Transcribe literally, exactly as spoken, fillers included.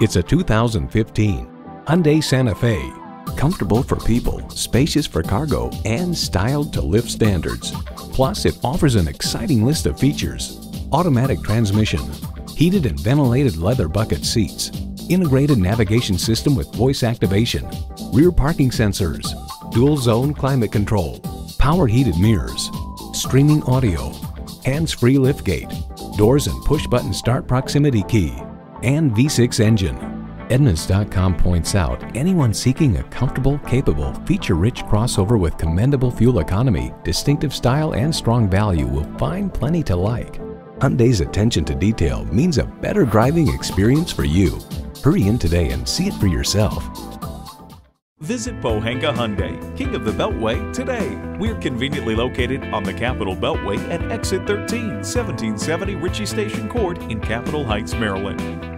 It's a two thousand fifteen Hyundai Santa Fe. Comfortable for people, spacious for cargo, and styled to lift standards. Plus, it offers an exciting list of features: automatic transmission, heated and ventilated leather bucket seats, integrated navigation system with voice activation, rear parking sensors, dual zone climate control, power heated mirrors, streaming audio, hands-free liftgate, doors and push-button start proximity key, and V six engine. Edmunds dot com points out anyone seeking a comfortable, capable, feature-rich crossover with commendable fuel economy, distinctive style, and strong value will find plenty to like. Hyundai's attention to detail means a better driving experience for you. Hurry in today and see it for yourself. Visit Pohanka Hyundai, King of the Beltway, today. We're conveniently located on the Capitol Beltway at Exit thirteen, seventeen seventy Ritchie Station Court in Capitol Heights, Maryland.